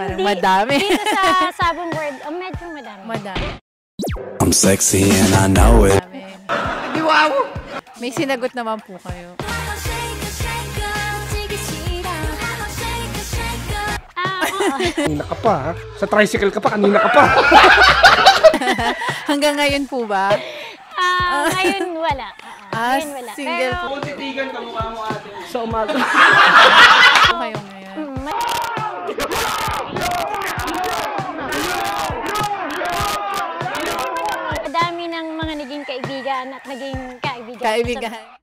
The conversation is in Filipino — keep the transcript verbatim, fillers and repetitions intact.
Parang Hindi, madami. Dito sa Sabong Word, oh, medyo madami. Madami. I'm sexy and I know it. Madami. Wow! May sinagot naman po kayo. Ah, oo. Kanina ka pa, ha? Sa tricycle ka pa, kanina ka pa. Hanggang ngayon po ba? Ah, ngayon wala. Ah, Ngayon wala. single Pero, po. Titigan ka mukha mo ate. Sa umaga. Po kayo ngayon. mm, may- Madami ng mga naging kaibigan at naging kaibigan. Kaibigan.